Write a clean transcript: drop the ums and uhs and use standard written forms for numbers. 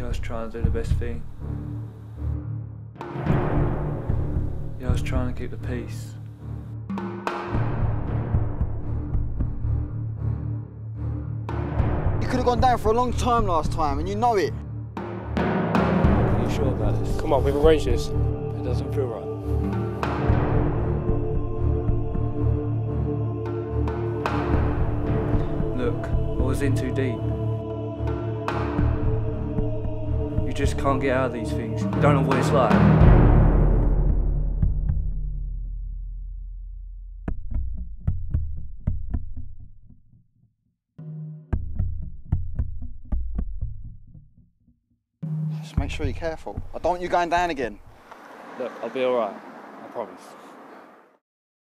I was trying to do the best thing. Yeah, I was trying to keep the peace. You could have gone down for a long time last time, and you know it. Are you sure about this? Come on, we've arranged this. It doesn't feel right. Look, I was in too deep. You just can't get out of these things. You don't know what it's like. Just make sure you're careful. I don't want you going down again. Look, I'll be alright. I promise.